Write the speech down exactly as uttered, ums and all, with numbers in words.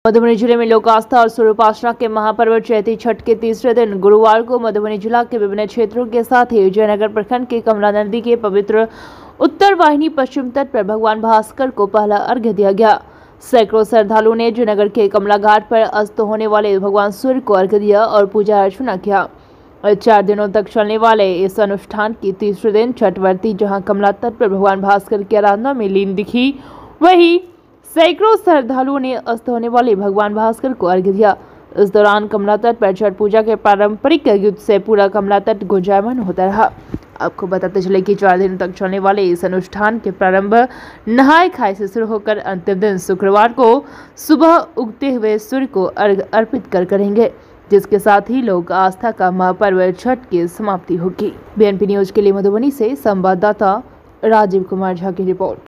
मधुबनी जिले में लोक आस्था और सूर्योपासना के महापर्व चैती छठ के तीसरे दिन गुरुवार को मधुबनी जिला के विभिन्न क्षेत्रों के साथ ही जयनगर प्रखंड के कमला नदी के पवित्र उत्तर वाहिनी पश्चिम तट पर भगवान भास्कर को पहला अर्घ्य दिया गया। सैकड़ों श्रद्धालुओं ने जयनगर के कमला घाट पर अस्त होने वाले भगवान सूर्य को अर्घ्य दिया और पूजा अर्चना किया। चार दिनों तक चलने वाले इस अनुष्ठान की तीसरे दिन छठ व्रती जहां कमला तट पर भगवान भास्कर की आराधना में लीन दिखी, वहीं सैकड़ों श्रद्धालुओं ने अस्त होने वाले भगवान भास्कर को अर्घ्य दिया। इस दौरान कमला तट पर छठ पूजा के पारंपरिक गीत से पूरा कमला तट गुंजायमान होता रहा। आपको बताते चले कि चार दिनों तक चलने वाले इस अनुष्ठान के प्रारंभ नहाय खाए से शुरू होकर अंतिम दिन शुक्रवार को सुबह उगते हुए सूर्य को अर्घ्य अर्पित कर करेंगे, जिसके साथ ही लोक आस्था का महापर्व छठ की समाप्ति होगी। बीएनपी न्यूज के लिए मधुबनी से संवाददाता राजीव कुमार झा की रिपोर्ट।